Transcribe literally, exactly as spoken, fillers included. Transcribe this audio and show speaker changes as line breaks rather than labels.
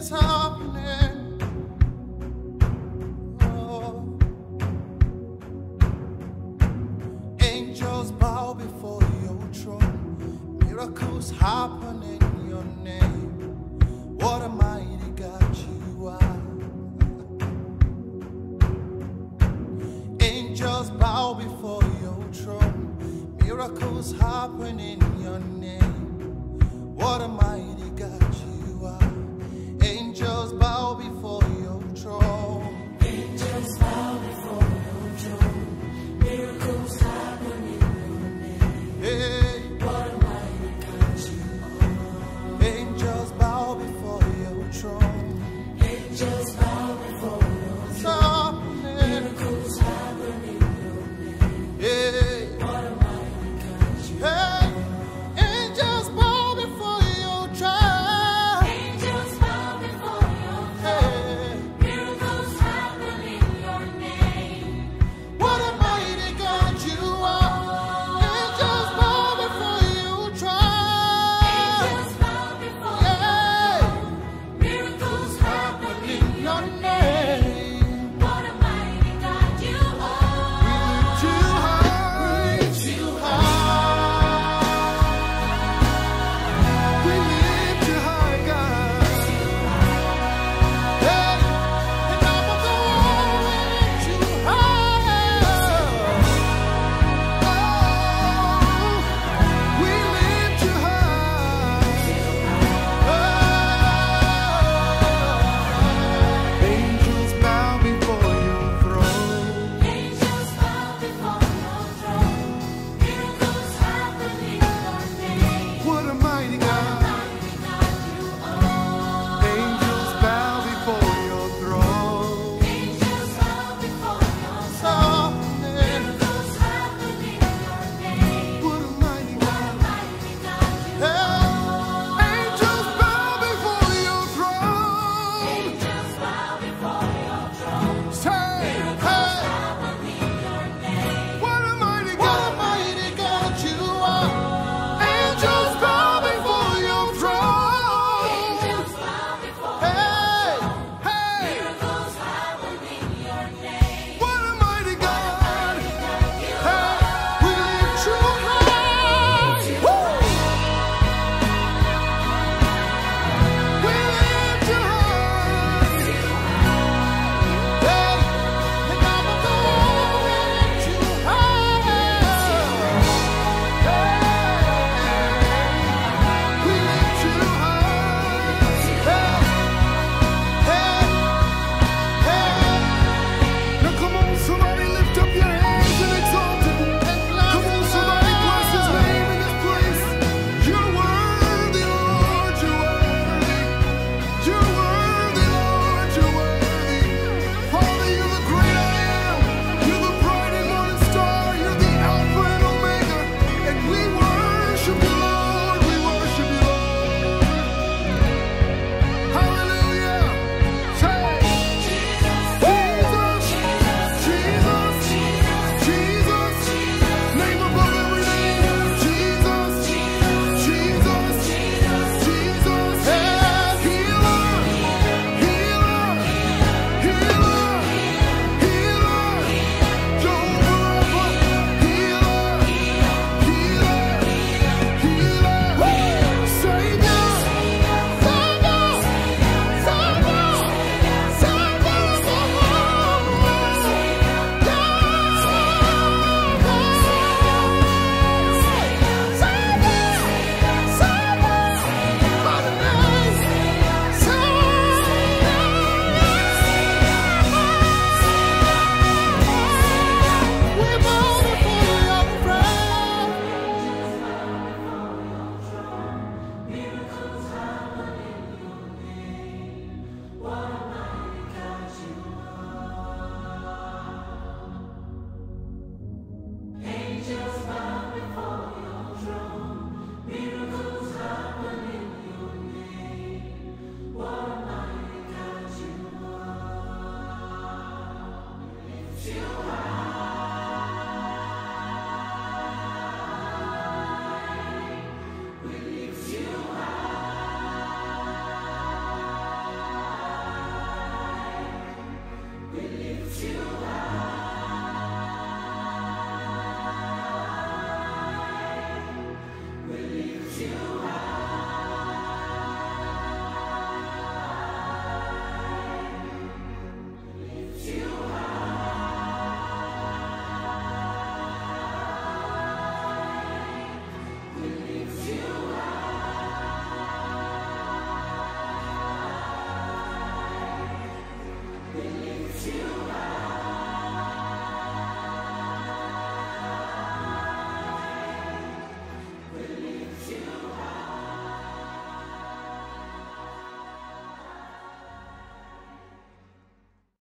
is happening. Oh. Angels bow before your throne. Miracles happen in your name. What a mighty God you are. Angels bow before your throne. Miracles happen in your name. What a mighty God you are. Angels bow before your throne.
Angels bow before your throne. Miracles happen in your name.
Hey.
What a mighty God you are.
Angels bow before your throne.
Angels bow before your throne. Miracles happen in your name.
Hey.
What a mighty God you are.
Hey. Angels bow before your throne.
Angels bow before your throne. Miracles happen in your name.
What a mighty God you are. Angels bow before your throne.
Angels bow before your throne. Miracles happen in your name.